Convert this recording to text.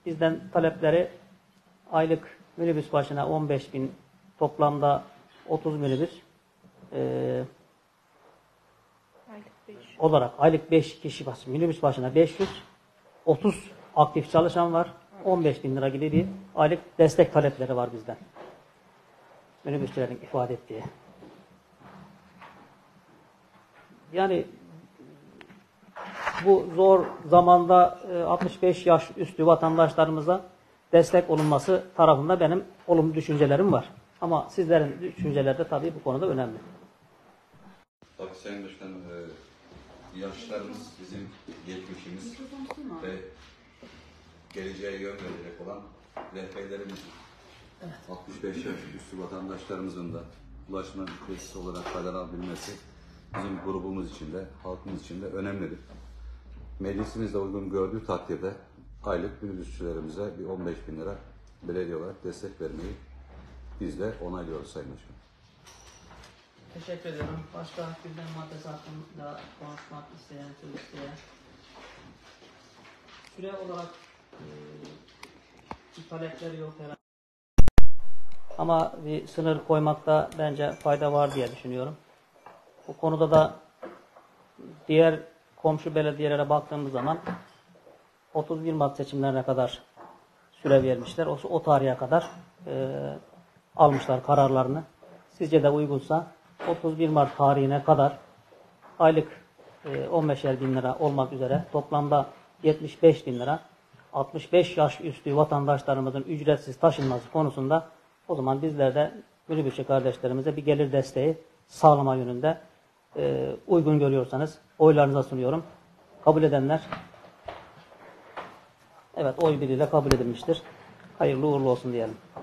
bizden talepleri aylık minibüs başına 15.000, toplamda 30 minibüs olarak aylık 5 kişi başı, minibüs başına 500, 30 aktif çalışan var. 15.000 lira gibi bir aylık destek talepleri var bizden. Minibüsçülerin ifade ettiği. Yani bu zor zamanda 65 yaş üstü vatandaşlarımıza destek olunması tarafında benim olumlu düşüncelerim var. Ama sizlerin düşünceleri de tabii bu konuda önemli. Tabii Sayın Başkanım, yaşlarımız bizim geçmişimiz ve geleceğe yön verecek olan rehberlerimiz. Evet. 65 yaş üstü vatandaşlarımızın da ulaşma ücretsiz olarak faydalanabilmesi bizim grubumuz için de, halkımız için de önemlidir. Meclisimiz de uygun gördüğü takdirde aylık minibüsçülerimize bir 15.000 lira belediye olarak destek vermeyi biz de onaylıyoruz Sayın Başkanım. Teşekkür ediyorum. Başka gündem maddesi hakkında konuşmak isteyen, söz isteyen. Süre olarak talepleri yok herhalde. Ama bir sınır koymakta bence fayda var diye düşünüyorum. Bu konuda da diğer komşu belediyelere baktığımız zaman 31 Mart seçimlerine kadar süre vermişler. O tarihe kadar almışlar kararlarını. Sizce de uygunsa 31 Mart tarihine kadar aylık 15'er bin lira olmak üzere toplamda 75.000 lira 65 yaş üstü vatandaşlarımızın ücretsiz taşınması konusunda o zaman bizler de minibüsçü kardeşlerimize bir gelir desteği sağlama yönünde uygun görüyorsanız oylarınıza sunuyorum. Kabul edenler, evet, oy birliğiyle kabul edilmiştir. Hayırlı uğurlu olsun diyelim.